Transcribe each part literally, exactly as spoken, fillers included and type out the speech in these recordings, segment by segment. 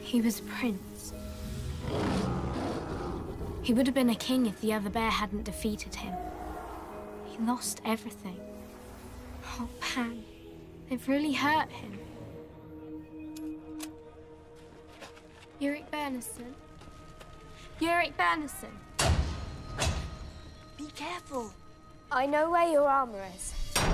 He was a prince. He would have been a king if the other bear hadn't defeated him. He lost everything. Oh, Pan, they've really hurt him. Iorek Byrnison? Iorek Byrnison? Be careful. I know where your armor is.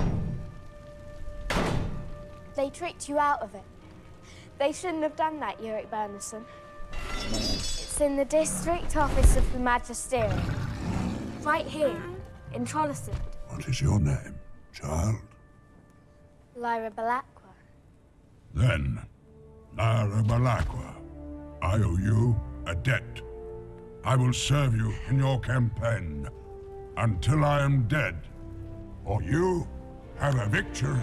They tricked you out of it. They shouldn't have done that, Iorek Byrnison. It's in the district office of the Magisterium. Right here, in Trollesund. What is your name, child? Lyra Balakwa. Then, Lyra Balakwa, I owe you a debt. I will serve you in your campaign until I am dead, or you have a victory.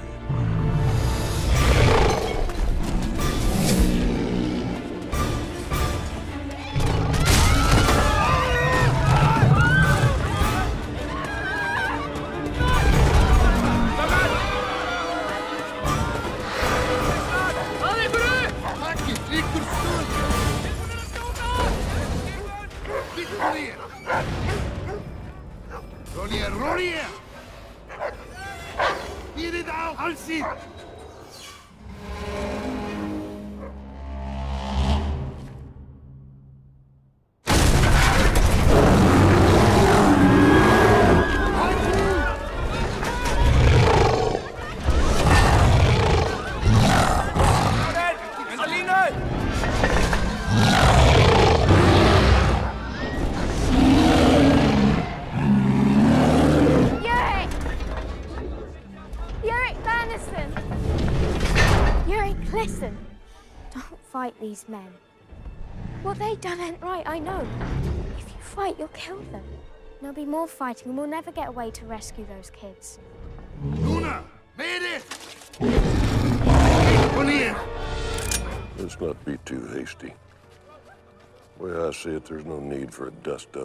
Listen, don't fight these men. What they done ain't right, I know. If you fight, you'll kill them. There'll be more fighting and we'll never get away to rescue those kids. Luna! Made it! Come here! Let's not be too hasty. The way I see it, there's no need for a dust-up.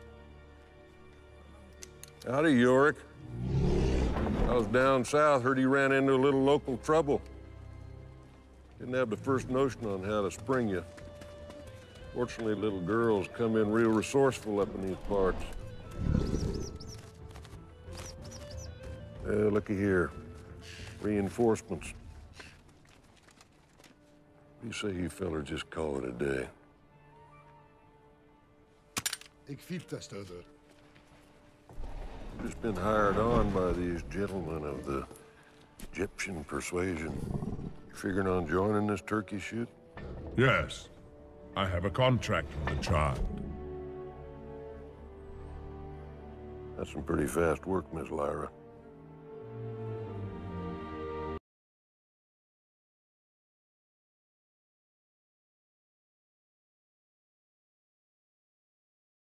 Howdy, Iorek. I was down south, heard he ran into a little local trouble. Didn't have the first notion on how to spring you. Fortunately, little girls come in real resourceful up in these parts. Uh, looky here. Reinforcements. You say you fellers just call it a day. Ik fiep dat stoter. Just been hired on by these gentlemen of the Gyptian persuasion. You figuring on joining this turkey shoot? Yes. I have a contract with the tribe. That's some pretty fast work, Miss Lyra.